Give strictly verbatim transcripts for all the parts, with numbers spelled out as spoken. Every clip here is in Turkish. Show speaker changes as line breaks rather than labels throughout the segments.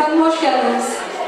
Efendim hoş geldiniz.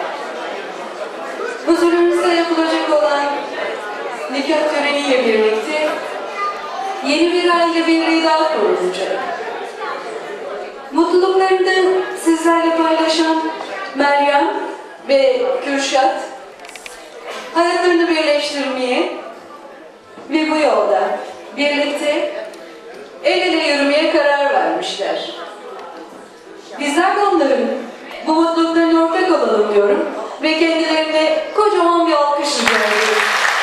Huzurunuzda yapılacak olan nikah töreniyle birlikte yeni bir aile birliği daha kurulacak. Mutluluklarını sizlerle paylaşan Meryem ve Kürşat hayatlarını birleştirmeye ve bu yolda birlikte el ele yürümeye karar vermişler. Bizler de onların bu mutluluklarına ortak olalım diyorum ve kendilerine kocaman bir alkış rica ediyorum.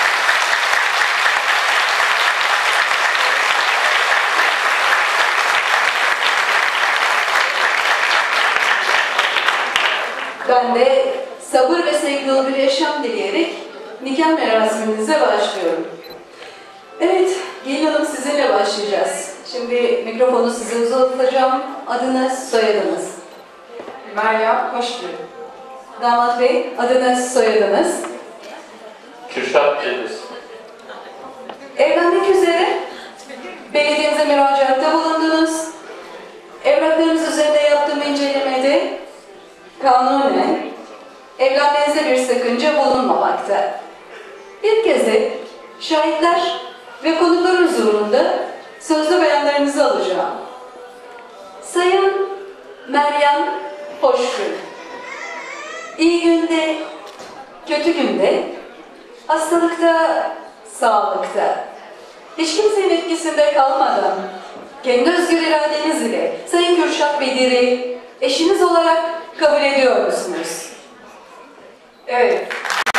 Ben de sabır ve sevgi dolu bir yaşam dileyerek nikah merasiminize başlıyorum. Evet, gelin hanım sizinle başlayacağız. Şimdi mikrofonu size uzatacağım. Adınız, soyadınız.
Meryem, hoş geldin.
Damat bey, adınız, soyadınız.
Kürşat Deniz.
Evlenmek üzere belediyemize müracaatta bulundunuz. Evraklarınız üzerinde yaptığım incelemede kanunen evlenmenizde bir sakınca bulunmamakta. Bir kez de şahitler ve konuklar huzurunda sözlü beyanlarınızı alacağım. Sayın Meryem Hoşgül, iyi günde, kötü günde, hastalıkta, sağlıkta, hiç kimsenin etkisinde kalmadan, kendi özgür iradeniz ile Sayın Kürşat Bedir'i eşiniz olarak kabul ediyor musunuz?
Evet.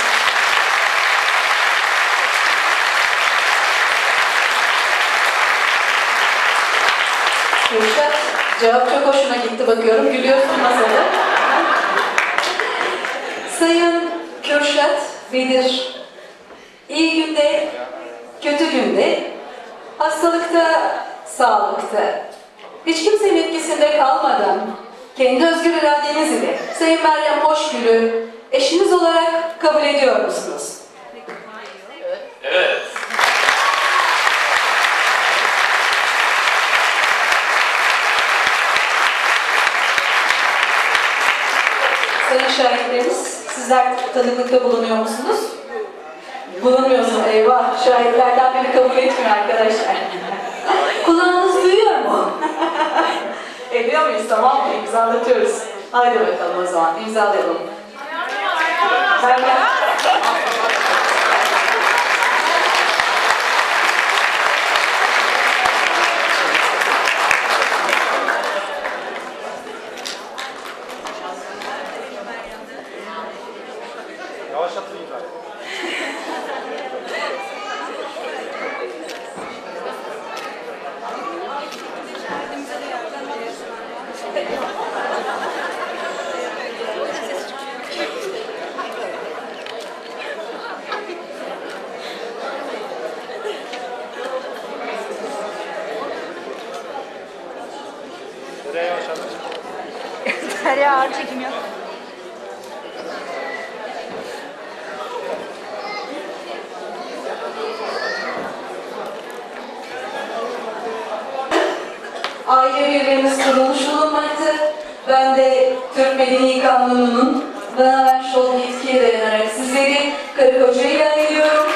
Kürşat, cevap çok hoşuna gitti bakıyorum, gülüyorsun masada. Sayın Kürşat Bedir, iyi günde, kötü günde, hastalıkta, sağlıkta, hiç kimsenin etkisinde kalmadan, kendi özgür iradeniz ile Sayın Meryem Hoşgül'ü eşiniz olarak kabul ediyor musunuz?
Evet.
Sayın şahitlerimiz, sizler tanıklıkta bulunuyor musunuz? Bulunmuyorsun, eyvah. Şahitlerden biri kabul etmiyor arkadaşlar. Kulağınız duyuyor mu? Ediyor muyuz, tamam mı? İmzalatıyoruz. Haydi bakalım o zaman, imzalayalım. Ben de...
Yavaş atlayın bari. Nereye yavaş atlayın?
Derya ağır çekim yok.
Aile birliğimiz kurulmuş bulunmakta. Ben de Türk Medeni Kanunu'nun bana vermiş olduğu yetkiye dayanarak sizleri karı koca ilan ediyorum.